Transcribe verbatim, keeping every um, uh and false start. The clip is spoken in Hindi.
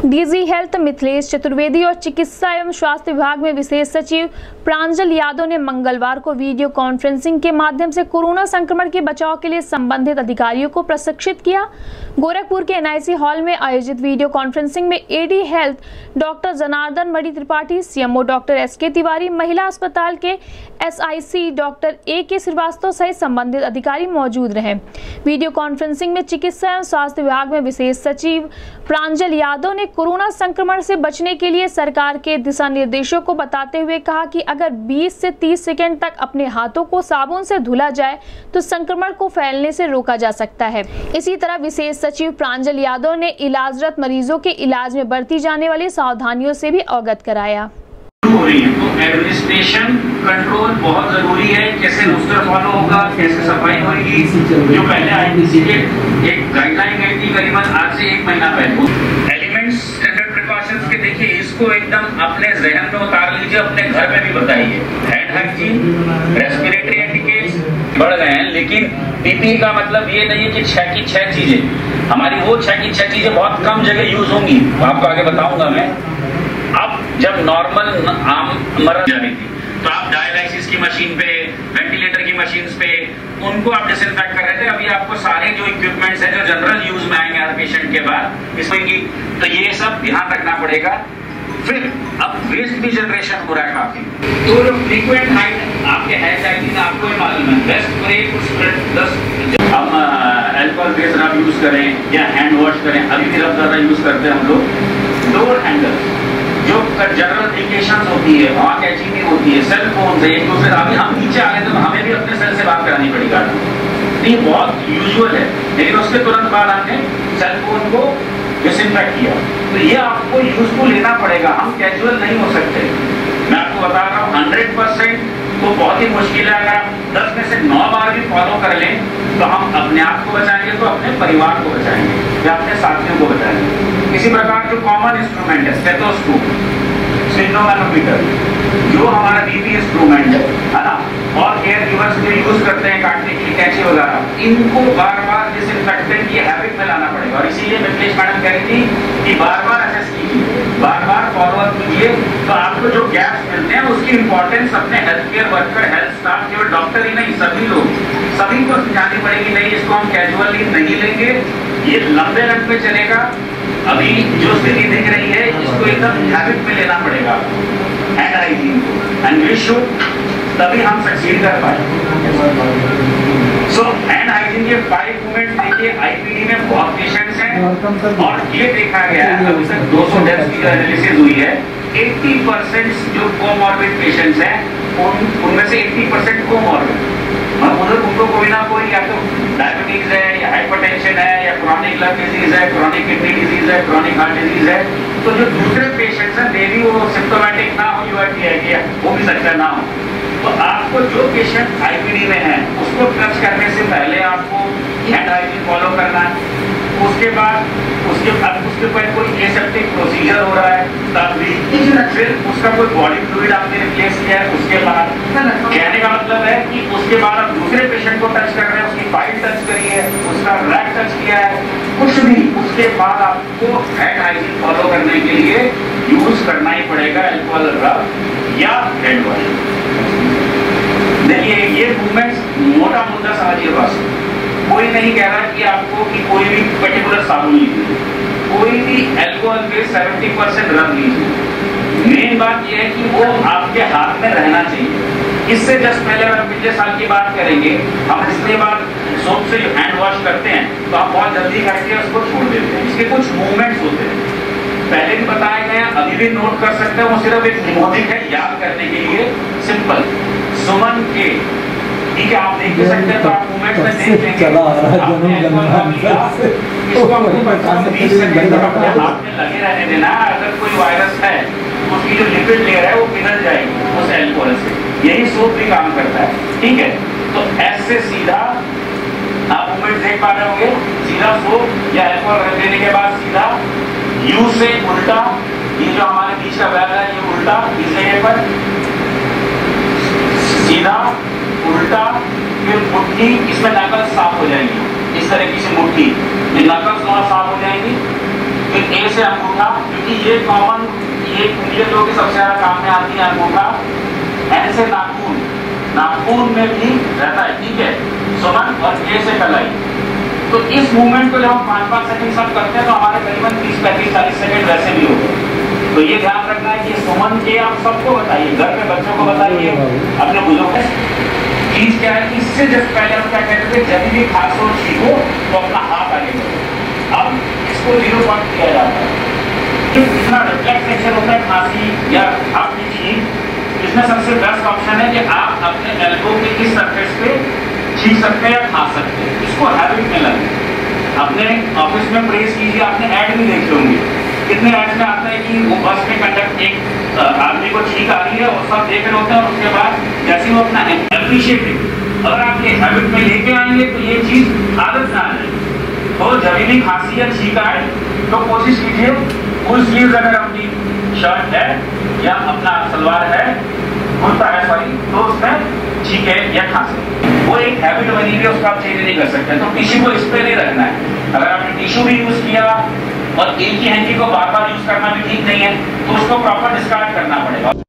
डीजी हेल्थ मिथिलेश चतुर्वेदी और चिकित्सा एवं स्वास्थ्य विभाग में विशेष सचिव प्रांजल यादव ने मंगलवार को वीडियो कॉन्फ्रेंसिंग के माध्यम से कोरोना संक्रमण के बचाव के लिए संबंधित अधिकारियों को प्रशिक्षित किया। गोरखपुर के एनआईसी हॉल में आयोजित वीडियो कॉन्फ्रेंसिंग में AD health doctor Janardan Mani Tripathi, CMO doctor S K Tiwari, महिला अस्पताल के एसआईसी डॉक्टर ए के श्रीवास्तव सहित संबंधित अधिकारी मौजूद रहे। वीडियो कॉन्फ्रेंसिंग में चिकित्सा एवं स्वास्थ्य विभाग में विशेष सचिव प्रांजल यादव ने कोरोना संक्रमण से बचने के लिए सरकार के दिशा निर्देशों को बताते हुए कहा कि अगर बीस से तीस सेकंड तक अपने हाथों को साबुन से धुला जाए तो संक्रमण को फैलने से रोका जा सकता है। इसी तरह विशेष सचिव प्रांजल यादव ने इलाजरत मरीजों के इलाज में बरती जाने वाली सावधानियों से भी अवगत कराया। हो रही है तो एडमिनिस्ट्रेशन कंट्रोल बहुत जरूरी है। कैसे रोस्टर फॉलो होगा, कैसे सफाई होगी, जो पहले आईटीसी के एक गाइडलाइन गई थी करीबन आज से एक महीना पहले। एलिमेंट्स स्टैंडर्ड प्रिकॉशंस के देखिए, इसको एकदम अपने जहन में उतार लीजिए, अपने घर में भी बताइए। हैंड हाइजीन, रेस्पिरेटरी एटिकेट्स बढ़ गए हैं, लेकिन पीपीई का मतलब ये नहीं है कि छह की छह चीजें हमारी वो छह की छह चीजें बहुत कम जगह यूज होंगी, आपको आगे बताऊंगा मैं। अब जब नॉर्मल आम मरद जा रही थी तो आप डायलिसिस की मशीन पे, वेंटिलेटर की मशीन पे उनको आप डिसइंफेक्ट कर रहे थे। अभी आपको सारे जो इक्विपमेंट्स हैं जो जनरल यूज में आएंगे हर पेशेंट के बाद इसमें की, तो ये सब ध्यान रखना पड़ेगा। फिर अब वेस्ट भी जनरेशन हो रहा है काफी, तो जो फ्रीक्वेंट हाइट आपके है चाहिए आपको ही मालूम है। बेस्ट ब्रेक दस हम अल्कोहल बेस्ड रब यूज करें या हैंड वॉश करें, अभी भी रब ज्यादा यूज करते हैं हम लोग। डोर हैंडल जो जनरल एप्लीकेशन होती है वहाँ कैची भी होती है, सेल फोन से एक दूसरे। अभी हम नीचे आ गए तो हमें भी अपने सेल से बात करानी पड़ी गार्ड को, ये बहुत यूजुअल है। लेकिन उसके तुरंत बाद हमने सेल फोन को डिसइंफेक्ट किया, तो ये आपको यूजफुल लेना पड़ेगा। हम कैजुअल नहीं हो सकते। मैं आपको बता रहा हूँ हंड्रेड परसेंट तो बहुत ही मुश्किल है। अगर आप दस में से नौ बार भी फॉलो कर लें तो हम अपने आप को बचाएंगे, तो अपने परिवार को बचाएंगे या अपने साथियों को बचाएंगे। इसी प्रकार जो कॉमन इंस्ट्रूमेंट है स्टेथोस्कोप, स्फिग्नोमेनोमीटर, जो हमारा बीपी इंस्ट्रूमेंट है है ना, और केयर गिवर्स जो यूज करते हैं काटने के लिए कैंची वगैरह, इनको बार बार डिसइंफेक्टेंट की हैबिट में लाना पड़ेगा। और इसीलिए मिथिलेश मैडम कह रही थी कि बार बार असेस कीजिए, बार बार फॉलो अप कीजिए, तो आपको जो गैप्स मिलते हैं उसकी इंपॉर्टेंस अपने health care worker, health staff, केवल डॉक्टर ही नहीं सभी लोग, सभी को समझानी पड़ेगी। नहीं, इसको हम कैजुअली नहीं लेंगे, ये लंबे रन में चलेगा। अभी जो स्थिति दिख रही है इसको एकदम हैबिट में लेना पड़ेगा हैंड हाइजीन को, एंड वी शुड, तभी हम सक्सीड कर पाए। सो हैंड हाइजीन के फाइव मूवमेंट्स देखिए, आईपीडी में बहुत पेशेंट्स हैं और ये देखा गया है अभी तक दो सौ डेथ्स की जो एनालिसिस हुई है, अस्सी परसेंट जो कोमॉर्बिड पेशेंट्स हैं उन उनमें से अस्सी परसेंट कोमॉर्बिड, और उधर उनको कोई ना कोई या तो डायबिटीज है या हाइपरटेंशन है या क्रॉनिक लंग डिजीज है, क्रॉनिक किडनी डिजीज है, क्रॉनिक हार्ट डिजीज है। तो जो दूसरे पेशेंट्स हैं मे भी वो सिम्टोमेटिक ना हो, यूआईटी है वो भी सकता ना हो। तो आपको जो पेशेंट आईपीडी में है उसको टच करने से पहले आपको हैंड हाइजीन फॉलो करना है। उसके बाद उसके बाद उसके ऊपर कोई एसेप्टिक प्रोसीजर हो रहा है तब भी, फिर उसका कोई बॉडी फ्लूइड आपने रिप्लेस किया है, उसके बाद कहने का मतलब है कि उसके बाद आप दूसरे पेशेंट को टच कर रहे हैं, उसकी फाइल टच करी है, उसका रैक टच किया है, कुछ भी, उसके बाद आपको हैंड हाइजीन फॉलो करने के लिए यूज करना ही पड़ेगा अल्कोहल रब या हैंड वॉश। देखिए ये मूवमेंट्स मोटा मुद्दा समझिए बस, कोई नहीं कह रहा कि आपको कि कोई भी पर्टिकुलर साबुन लीजिए, कोई भी अल्कोहल पे सत्तर परसेंट रब लीजिए। मेन बात यह है कि वो आपके हाथ में रहना चाहिए। इससे जस्ट पहले अगर पिछले साल की बात करेंगे, हम पिछले बार सोप से हैंड वॉश करते हैं तो आप बहुत जल्दी करके उसको छोड़ देते हैं। इसके कुछ मूवमेंट्स होते हैं, पहले भी बताए गए हैं, अभी भी नोट कर सकते हैं। वो सिर्फ एक निमोनिक है याद करने के लिए, सिंपल सुमन के, ठीक है, आप देख सकते हैं तो आप मूवमेंट में देख लेंगे। इसको हमको बीस सेकंड तक अपने हाथ में लगे रहने देना। अगर कोई वायरस है उसकी जो लिपिड लेयर है वो पिघल जाएगी उस अल्कोहल से, यही सोप भी काम करता है, ठीक है। तो ऐसे सीधा आप मूवमेंट देख पा रहे होंगे, सीधा सोप या अल्कोहल रख देने के बाद सीधा यू से उल्टा, ये जो हमारे बीच का बैग है ये उल्टा इस जगह पर, सीधा उल्टा, फिर मुट्ठी, इसमें नकल साफ हो जाएंगी, इस तरीके से मुट्ठी, ये नकल थोड़ा साफ हो जाएंगी। फिर ए से अंगूठा, क्योंकि ये कॉमन ये कुंडलियां जो कि सबसे ज्यादा काम में आती है अंगूठा। एन से नाखून, नाखून में भी रहता है, ठीक है, सुमन। और ए से कलाई। तो इस मूवमेंट को जब हम पाँच पाँच सेकंड सब करते हैं तो हमारे करीबन तीस पैंतीस चालीस सेकंड वैसे भी होते हैं। तो ये ध्यान रखना है कि सुमन के आप सबको बताइए, घर में बच्चों को बताइए, अपने बुजुर्ग। चीज क्या है, इससे जब पहले हम क्या कहते थे, जब भी खांसो छींको तो अपना हाथ आगे करो। अब इसको जीरो पॉइंट किया जाता है। इतना रिफ्लेक्स एक्शन होता है खांसी या आपकी छींक, इसमें सबसे बेस्ट ऑप्शन है कि आप अपने एल्बो के इस सरफेस पे छींक सकते हैं या खा सकते हैं। इसको हैबिट में लगे, अपने ऑफिस में प्रेस कीजिए। आपने ऐड भी देखे होंगे, कितने ऐड में आता है कि वो बस में कंडक्ट एक आदमी को छींक आ रही है और सब देख रहे होते हैं, और उसके बाद जैसे वो अपना एप्रिशिएटिव, अगर आप ये हैबिट में लेके आएंगे तो ये चीज आदत ना आ जाए। तो जब भी खांसी या छींक आए तो कोशिश कीजिए फुल स्लीव्स अगर अपनी शर्ट है या अपना सलवार है, कुर्ता है सॉरी, तो उसमें छींके या खांसी, वो एक हैबिट बनी हुई है, उसको आप चेंज नहीं कर सकते। तो टिश्यू को इस पे नहीं रखना है। अगर आपने टिश्यू भी यूज किया और एक ही हैंकी को बार बार यूज करना भी ठीक नहीं है, तो उसको प्रॉपर डिस्कार्ड करना पड़ेगा।